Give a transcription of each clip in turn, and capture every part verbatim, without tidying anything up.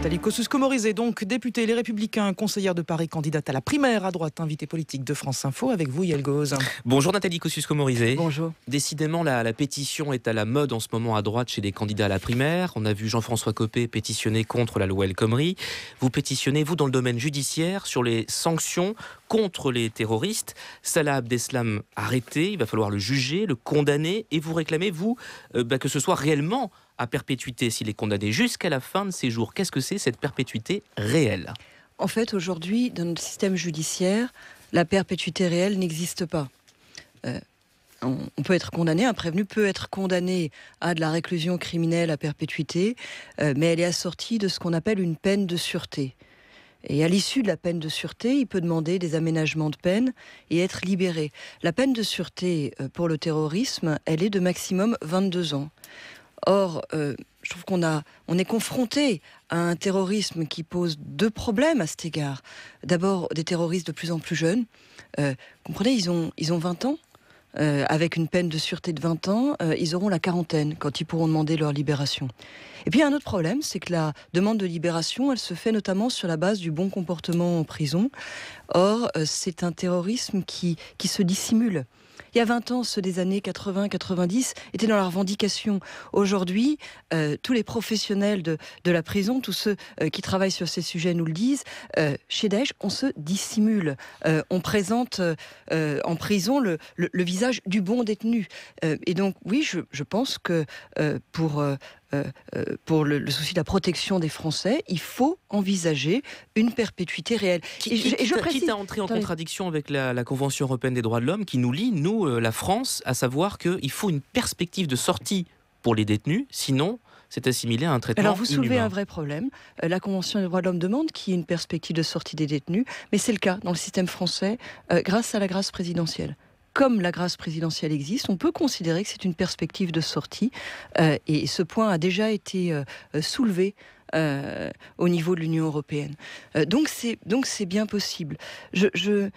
Nathalie Kosciusko-Morizet, donc députée Les Républicains, conseillère de Paris, candidate à la primaire à droite, invitée politique de France Info. Avec vous, Yael Gauze. Bonjour Nathalie Kosciusko-Morizet. Bonjour. Décidément, la, la pétition est à la mode en ce moment à droite chez les candidats à la primaire. On a vu Jean-François Copé pétitionner contre la loi El Khomri. Vous pétitionnez, vous, dans le domaine judiciaire, sur les sanctions contre les terroristes. Salah Abdeslam arrêté, il va falloir le juger, le condamner, et vous réclamez, vous, euh, bah, que ce soit réellement à perpétuité s'il est condamné jusqu'à la fin de ses jours. Qu'est-ce que c'est cette perpétuité réelle ? En fait, aujourd'hui, dans notre système judiciaire, la perpétuité réelle n'existe pas. Euh, on, on peut être condamné, un prévenu peut être condamné à de la réclusion criminelle à perpétuité, euh, mais elle est assortie de ce qu'on appelle une peine de sûreté. Et à l'issue de la peine de sûreté, il peut demander des aménagements de peine et être libéré. La peine de sûreté pour le terrorisme, elle est de maximum vingt-deux ans. Or, euh, je trouve qu'on a, on est confronté à un terrorisme qui pose deux problèmes à cet égard. D'abord, des terroristes de plus en plus jeunes. Euh, comprenez, ils ont, ils ont vingt ans. Euh, avec une peine de sûreté de vingt ans, euh, ils auront la quarantaine quand ils pourront demander leur libération. Et puis, il y a un autre problème, c'est que la demande de libération, elle se fait notamment sur la base du bon comportement en prison. Or, euh, c'est un terrorisme qui, qui se dissimule. Il y a vingt ans, ceux des années quatre-vingts quatre-vingt-dix étaient dans la revendication. Aujourd'hui, euh, tous les professionnels de, de la prison, tous ceux euh, qui travaillent sur ces sujets nous le disent, euh, chez Daesh, on se dissimule. Euh, on présente euh, en prison le, le, le visage du bon détenu. Euh, et donc, oui, je, je pense que euh, pour... Euh, Euh, euh, pour le, le souci de la protection des Français, il faut envisager une perpétuité réelle. Qui, et je, et je quitte, précise, quitte à entrer en Attendez. contradiction avec la, la Convention européenne des droits de l'homme qui nous lie, nous, euh, la France, à savoir qu'il faut une perspective de sortie pour les détenus, sinon c'est assimilé à un traitement Alors vous soulevez inhumain. un vrai problème. Euh, la Convention des droits de l'homme demande qu'il y ait une perspective de sortie des détenus, mais c'est le cas dans le système français euh, grâce à la grâce présidentielle. Comme la grâce présidentielle existe, on peut considérer que c'est une perspective de sortie. Euh, et ce point a déjà été euh, soulevé euh, au niveau de l'Union européenne. Euh, donc c'est donc c'est bien possible. Je, je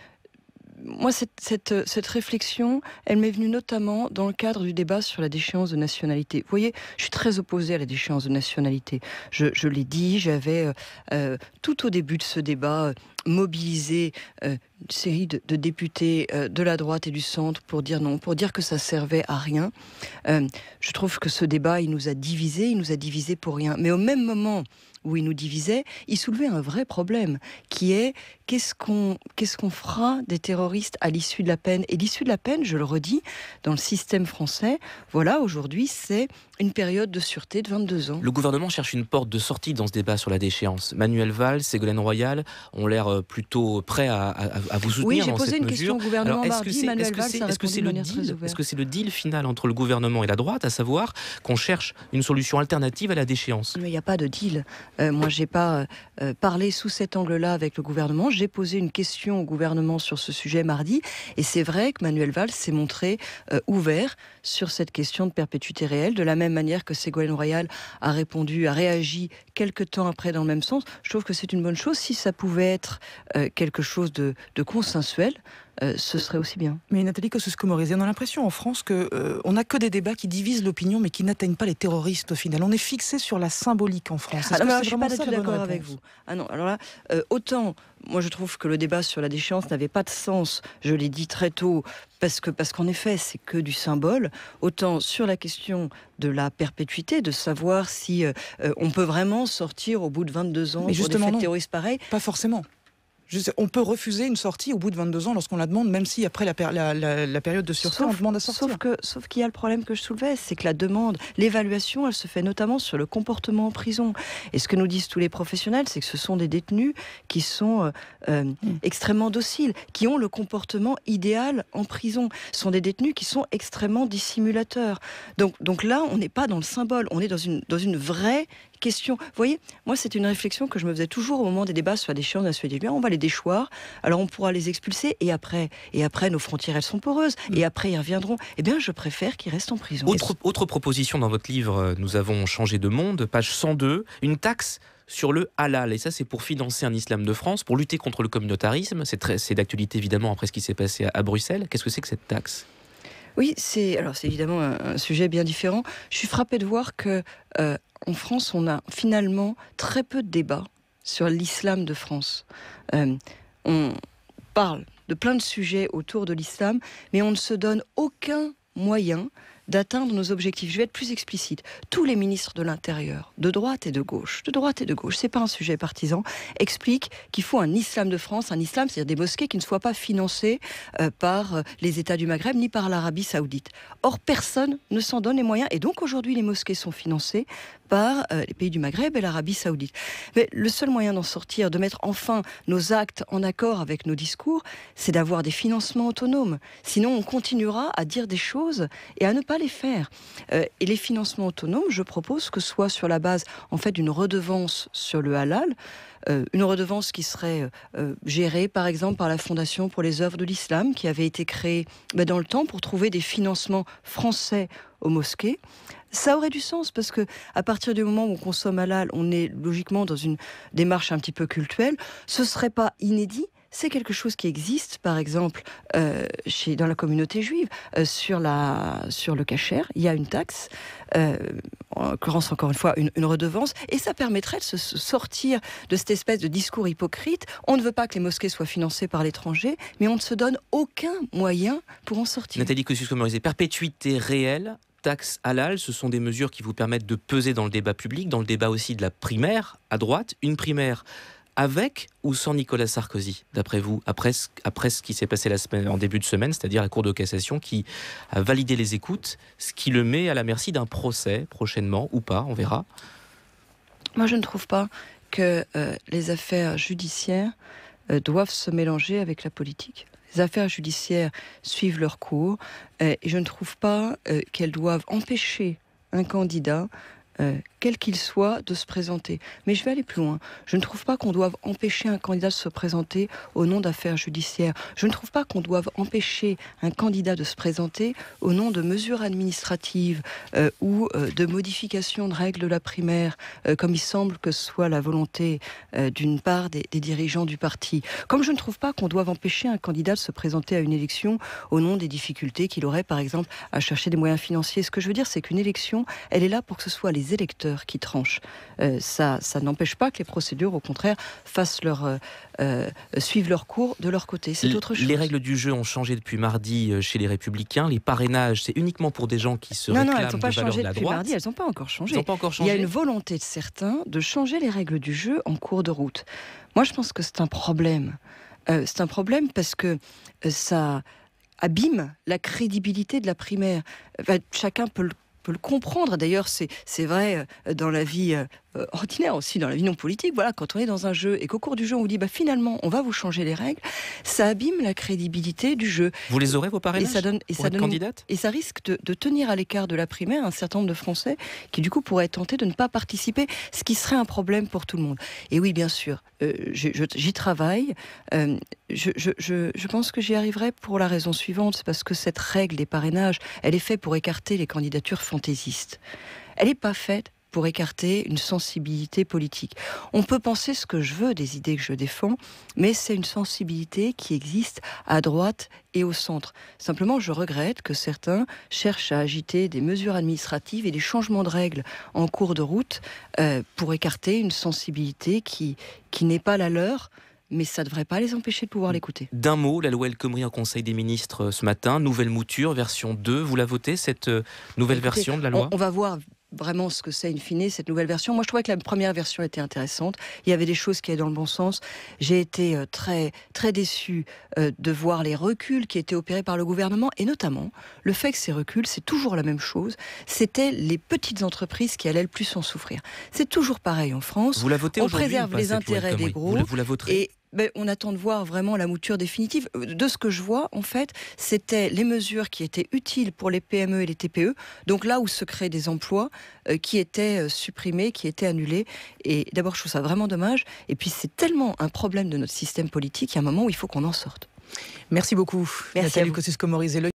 Moi, cette, cette, cette réflexion, elle m'est venue notamment dans le cadre du débat sur la déchéance de nationalité. Vous voyez, je suis très opposée à la déchéance de nationalité. Je, je l'ai dit, j'avais euh, euh, tout au début de ce débat euh, mobilisé euh, une série de, de députés euh, de la droite et du centre pour dire non, pour dire que ça servait à rien. Euh, je trouve que ce débat, il nous a divisés, il nous a divisés pour rien. Mais au même moment où il nous divisait, il soulevait un vrai problème, qui est qu'est-ce qu'on qu'est-ce qu'on fera des terroristes à l'issue de la peine. Et l'issue de la peine, je le redis, dans le système français, voilà, aujourd'hui, c'est une période de sûreté de vingt-deux ans. Le gouvernement cherche une porte de sortie dans ce débat sur la déchéance. Manuel Valls, Ségolène Royal ont l'air plutôt prêts à, à, à vous soutenir. Oui, j'ai dans posé cette une mesure. question au gouvernement Alors, mardi, Manuel Valls a est-ce que c'est répondu de le manière très deal, ouverte. est-ce que c'est le deal final entre le gouvernement et la droite, à savoir qu'on cherche une solution alternative à la déchéance ? Mais il n'y a pas de deal. Euh, moi, j'ai pas euh, parlé sous cet angle-là avec le gouvernement. J'ai posé une question au gouvernement sur ce sujet mardi, et c'est vrai que Manuel Valls s'est montré euh, ouvert sur cette question de perpétuité réelle, de la même manière que Ségolène Royal a répondu, a réagi quelques temps après dans le même sens. Je trouve que c'est une bonne chose. Si ça pouvait être euh, quelque chose de, de consensuel, Euh, ce serait aussi bien. Mais Nathalie Kosciusko-Morizet, on a l'impression en France qu'on euh, n'a que des débats qui divisent l'opinion mais qui n'atteignent pas les terroristes au final. On est fixé sur la symbolique en France. Ah, non, alors, je ne suis pas du tout d'accord avec vous. Ah non, alors là, euh, autant, moi je trouve que le débat sur la déchéance n'avait pas de sens, je l'ai dit très tôt, parce que parce qu'en effet, c'est que du symbole. Autant sur la question de la perpétuité, de savoir si euh, on peut vraiment sortir au bout de vingt-deux ans mais pour des faits non. terroristes pareils. Pas forcément. Sais, on peut refuser une sortie au bout de vingt-deux ans lorsqu'on la demande, même si après la, la, la, la période de sûreté, on demande à sortir. Sauf que, sauf qu'il y a le problème que je soulevais, c'est que la demande, l'évaluation, elle se fait notamment sur le comportement en prison. Et ce que nous disent tous les professionnels, c'est que ce sont des détenus qui sont euh, euh, mmh. extrêmement dociles, qui ont le comportement idéal en prison. Ce sont des détenus qui sont extrêmement dissimulateurs. Donc, donc là, on n'est pas dans le symbole, on est dans une, dans une vraie question. Vous voyez, moi, c'est une réflexion que je me faisais toujours au moment des débats sur la déchéance de la nationalité. On va les déchoir, alors on pourra les expulser, et après, et après nos frontières, elles sont poreuses, mmh. et après, ils reviendront. Eh bien, je préfère qu'ils restent en prison. Autre, autre proposition dans votre livre, Nous avons changé de monde, page cent deux, une taxe sur le halal. Et ça, c'est pour financer un islam de France, pour lutter contre le communautarisme. C'est, très, c'est d'actualité, évidemment, après ce qui s'est passé à, à Bruxelles. Qu'est-ce que c'est que cette taxe ? Oui, c'est alors c'est évidemment un, un sujet bien différent. Je suis frappée de voir que euh, en France, on a finalement très peu de débats sur l'islam de France. Euh, on parle de plein de sujets autour de l'islam, mais on ne se donne aucun moyen d'atteindre nos objectifs. Je vais être plus explicite. Tous les ministres de l'Intérieur, de droite et de gauche, de droite et de gauche, c'est pas un sujet partisan, expliquent qu'il faut un islam de France, un islam, c'est-à-dire des mosquées qui ne soient pas financées euh, par euh, les États du Maghreb ni par l'Arabie Saoudite. Or, personne ne s'en donne les moyens, et donc aujourd'hui, les mosquées sont financées par euh, les pays du Maghreb et l'Arabie Saoudite. Mais le seul moyen d'en sortir, de mettre enfin nos actes en accord avec nos discours, c'est d'avoir des financements autonomes. Sinon, on continuera à dire des choses et à ne pas les faire. Euh, et les financements autonomes, je propose que ce soit sur la base en fait d'une redevance sur le halal, euh, une redevance qui serait euh, gérée par exemple par la Fondation pour les œuvres de l'islam, qui avait été créée bah, dans le temps pour trouver des financements français aux mosquées. Ça aurait du sens parce que à partir du moment où on consomme halal, on est logiquement dans une démarche un petit peu cultuelle. Ce serait pas inédit. C'est quelque chose qui existe, par exemple, euh, chez, dans la communauté juive, euh, sur, la, sur le kasher, il y a une taxe, euh, en l'occurrence, encore une fois, une, une redevance, et ça permettrait de se sortir de cette espèce de discours hypocrite. On ne veut pas que les mosquées soient financées par l'étranger, mais on ne se donne aucun moyen pour en sortir. Nathalie Kosciusko-Morizet, perpétuité réelle, taxe halal, ce sont des mesures qui vous permettent de peser dans le débat public, dans le débat aussi de la primaire à droite, une primaire avec ou sans Nicolas Sarkozy, d'après vous, après ce, après ce qui s'est passé la semaine, en début de semaine, c'est-à-dire la Cour de cassation qui a validé les écoutes, ce qui le met à la merci d'un procès prochainement, ou pas, on verra. Moi, je ne trouve pas que euh, les affaires judiciaires euh, doivent se mélanger avec la politique. Les affaires judiciaires suivent leur cours euh, et je ne trouve pas euh, qu'elles doivent empêcher un candidat Euh, quel qu'il soit, de se présenter. Mais je vais aller plus loin. Je ne trouve pas qu'on doive empêcher un candidat de se présenter au nom d'affaires judiciaires. Je ne trouve pas qu'on doive empêcher un candidat de se présenter au nom de mesures administratives euh, ou euh, de modifications de règles de la primaire, euh, comme il semble que ce soit la volonté euh, d'une part des, des dirigeants du parti. Comme je ne trouve pas qu'on doive empêcher un candidat de se présenter à une élection au nom des difficultés qu'il aurait, par exemple, à chercher des moyens financiers. Ce que je veux dire, c'est qu'une élection, elle est là pour que ce soit les électeurs qui tranchent. Euh, ça, ça n'empêche pas que les procédures, au contraire, fassent leur, euh, euh, suivent leur cours de leur côté. C'est autre chose. Les règles du jeu ont changé depuis mardi chez les Républicains. Les parrainages, c'est uniquement pour des gens qui se non, réclament non, elles n'ont pas de valeurs changé de la depuis droite. mardi. Elles n'ont pas encore changé. Elles n'ont pas encore changé. Il y a une volonté de certains de changer les règles du jeu en cours de route. Moi, je pense que c'est un problème. Euh, c'est un problème parce que euh, ça abîme la crédibilité de la primaire. Enfin, chacun peut le peut le comprendre. D'ailleurs, c'est, c'est vrai euh, dans la vie euh, ordinaire aussi, dans la vie non politique. Voilà, quand on est dans un jeu et qu'au cours du jeu, on vous dit bah, finalement, on va vous changer les règles, ça abîme la crédibilité du jeu. Vous les aurez, vos parrainages, et ça donne, et pour ça être donne, candidate ? Et ça risque de, de tenir à l'écart de la primaire un certain nombre de Français qui, du coup, pourraient être tentés de ne pas participer, ce qui serait un problème pour tout le monde. Et oui, bien sûr, euh, je, je, j'y travaille. Euh, je, je, je, je pense que j'y arriverai pour la raison suivante, c'est parce que cette règle des parrainages, elle est faite pour écarter les candidatures fantaisistes. Elle n'est pas faite pour écarter une sensibilité politique. On peut penser ce que je veux des idées que je défends, mais c'est une sensibilité qui existe à droite et au centre. Simplement, je regrette que certains cherchent à agiter des mesures administratives et des changements de règles en cours de route euh, pour écarter une sensibilité qui, qui n'est pas la leur, mais ça ne devrait pas les empêcher de pouvoir l'écouter. D'un mot, la loi El Khomri en Conseil des ministres ce matin, nouvelle mouture, version deux. Vous la votez, cette nouvelle Écoutez, version de la loi ? on, on va voir vraiment ce que c'est in fine, cette nouvelle version. Moi, je trouvais que la première version était intéressante. Il y avait des choses qui allaient dans le bon sens. J'ai été euh, très, très déçue euh, de voir les reculs qui étaient opérés par le gouvernement, et notamment le fait que ces reculs, c'est toujours la même chose. C'était les petites entreprises qui allaient le plus en souffrir. C'est toujours pareil en France. Vous la votez on aujourd'hui préserve ou pas, les cette loi intérêts El Khomri ? des gros. Vous la, vous la voterez ? Et ben, on attend de voir vraiment la mouture définitive. De ce que je vois, en fait, c'était les mesures qui étaient utiles pour les P M E et les T P E. Donc là où se créent des emplois euh, qui étaient euh, supprimés, qui étaient annulés. Et d'abord, je trouve ça vraiment dommage. Et puis, c'est tellement un problème de notre système politique, il y a un moment où il faut qu'on en sorte. Merci beaucoup. Merci Nathalie Kosciusko-Morizet.